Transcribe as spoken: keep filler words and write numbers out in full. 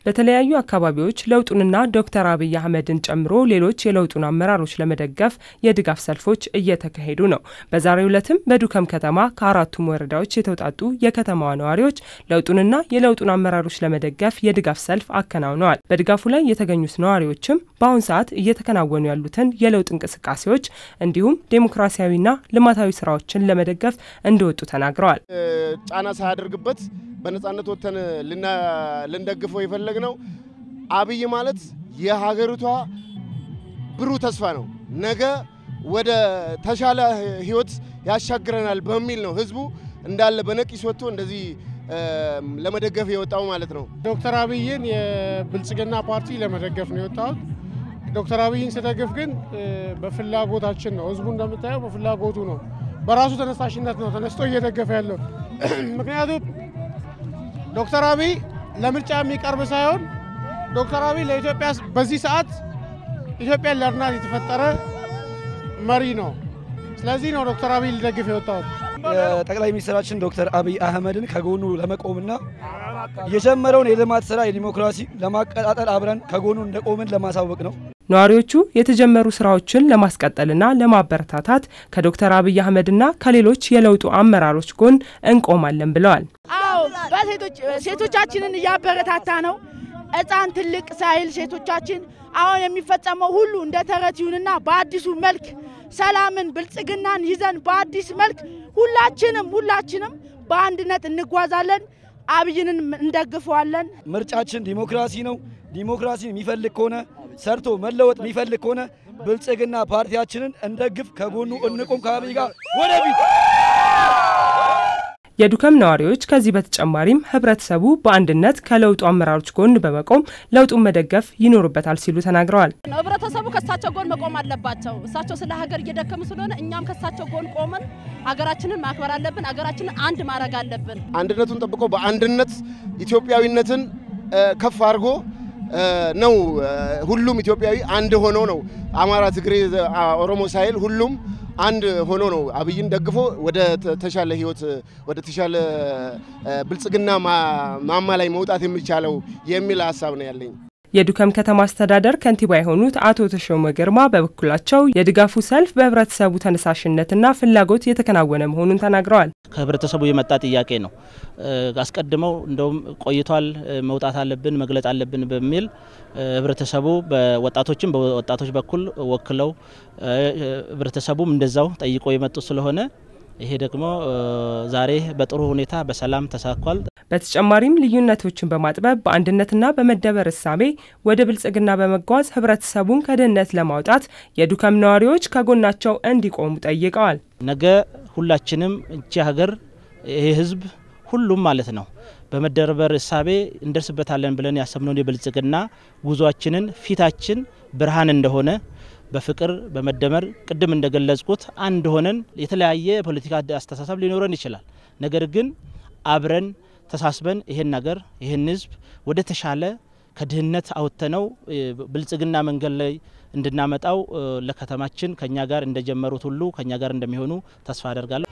በተለያዩ አካባቢዎች ለውጡንና ዶክተር አብይ አህመድን ጨምሮ ሌሎች የለውጡን አመራሮች ለመደገፍ የድጋፍ ሰልፎች እየተካሄዱ ነው። በዛሬው ዕለትም በዱከም ከተማ ከአራቱም ወረዳዎች የተውጣጡ የከተማዋ ነዋሪዎች ለውጡንና የለውጡን አመራሮች ለመደገፍ የድጋፍ ሰልፍ አከናውነዋል። በድጋፉ ላይ የተገኙት ነዋሪዎችም በአሁን ሰዓት እየተከናወኑ ያሉትን የለውጥ እንቅስቃሴዎች እንዲሁም ዴሞክራሲያዊና ልማታዊ ስራዎችን ለመደገፍ እንደወጡ ተናግረዋል። ጫና ሳያደርግበት በነጻነት ወተን ልንደግፈው የፈለግነው አብይ ማለት የሀገሪቷ ብሩህ ተስፋ ነው። ነገ ወደ ተሻለ ህይወት ያሻግረናል በሚል ነው ህዝቡ እንዳለ በነቂስ ወጥቶ እንደዚህ ለመደገፍ የወጣው ማለት ነው። ዶክተር አብይን የብልጽግና ፓርቲ ለመደገፍ ነው የወጣው። ዶክተር አብይን ሲደግፍ ግን በፍላጎታችን ነው። ህዝቡ እንደምታየው በፍላጎቱ ነው፣ በራሱ ተነሳሽነት ነው ተነስቶ እየደገፈ ያለው። ምክንያቱም ዶክተር አብይ ለምርጫ የሚቀርብ ሳይሆን ዶክተር አብይ ለኢትዮጵያ በዚህ ሰዓት ኢትዮጵያን ለርናት የተፈጠረ መሪ ነው። ስለዚህ ነው ዶክተር አብይ ሊደግፍ የወጣው። ጠቅላይ ሚኒስትራችን ዶክተር አብይ አህመድን ከጎኑ ለመቆምና የጀመረውን የልማት ስራ የዲሞክራሲ ለማቀጣጠል አብረን ከጎኑ እንደቆምን ለማሳወቅ ነው። ነዋሪዎቹ የተጀመሩ ስራዎችን ለማስቀጠልና ለማበረታታት ከዶክተር አብይ አህመድና ከሌሎች የለውጡ አመራሮች ጎን እንቆማለን ብለዋል። አዎ በሴቶች ሴቶቻችንን ያበረታታ ነው። እጣን ትልቅ ሳይል ሴቶቻችን አሁን የሚፈጸመው ሁሉ እንደ ተረት ይሁንና በአዲሱ መልክ ሰላምን ብልጽግናን ይዘን በአዲስ መልክ ሁላችንም ሁላችንም በአንድነት እንጓዛለን። አብይንን እንደግፈዋለን። ምርጫችን ዲሞክራሲ ነው። ዲሞክራሲን የሚፈልግ ከሆነ ሰርቶ መለወጥ የሚፈልግ ከሆነ ብልጽግና ፓርቲያችንን እንደግፍ፣ ከጎኑ እንቆም። ከአብይ ጋር ወደፊት። የዱከም ነዋሪዎች ከዚህ በተጨማሪም ህብረተሰቡ በአንድነት ከለውጡ አመራሮች ጎን በመቆም ለውጡን መደገፍ ይኖርበታል ሲሉ ተናግረዋል። ህብረተሰቡ ከሳቸው ጎን መቆም አለባቸው። እሳቸው ስለ ሀገር እየደከሙ ስለሆነ እኛም ከሳቸው ጎን ቆመን ሀገራችንን ማክበር አለብን። ሀገራችንን አንድ ማድረግ አለብን። አንድነቱን ጠብቆ በአንድነት ኢትዮጵያዊነትን ከፍ አድርጎ ነው ሁሉም ኢትዮጵያዊ አንድ ሆኖ ነው አማራ፣ ትግሬ፣ ኦሮሞ ሳይል ሁሉም አንድ ሆኖ ነው አብይን ደግፎ ወደ ተሻለ ህይወት ወደ ተሻለ ብልጽግና ማማ ላይ መውጣት የሚቻለው የሚል ሐሳብ ነው ያለኝ። የዱከም ከተማ አስተዳደር ከንቲባ የሆኑት አቶ ተሾመ ግርማ በበኩላቸው የድጋፉ ሰልፍ በህብረተሰቡ ተነሳሽነትና ፍላጎት የተከናወነ መሆኑን ተናግረዋል። ከህብረተሰቡ የመጣ ጥያቄ ነው። አስቀድመው እንደውም ቆይቷል መውጣት አለብን መግለጽ አለብን በሚል ህብረተሰቡ በወጣቶችም በወጣቶች በኩል ወክለው ህብረተሰቡም እንደዛው ጠይቆ የመጡ ስለሆነ ይሄ ደግሞ ዛሬ በጥሩ ሁኔታ በሰላም ተሳክቷል። በተጨማሪም ልዩነቶችን በማጥበብ በአንድነትና በመደበር እሳቤ ወደ ብልጽግና በመጓዝ ህብረተሰቡን ከድህነት ለማውጣት የዱከም ነዋሪዎች ከጎናቸው እንዲቆሙ ጠይቀዋል። ነገ ሁላችንም እቺ ሀገር ይሄ ህዝብ ሁሉም ማለት ነው በመደበር እሳቤ እንደርስበታለን ብለን ያሰብነው የብልጽግና ጉዟችንን ፊታችን ብርሃን እንደሆነ በፍቅር በመደመር ቅድም እንደገለጽኩት አንድ ሆነን የተለያየ ፖለቲካ አስተሳሰብ ሊኖረን ይችላል። ነገር ግን አብረን ተሳስበን ይሄን ነገር ይሄን ህዝብ ወደ ተሻለ ከድህነት አውጥተነው ብልጽግና መንገድ ላይ እንድናመጣው ለከተማችን ከኛ ጋር እንደጀመሩት ሁሉ ከኛ ጋር እንደሚሆኑ ተስፋ አደርጋለሁ።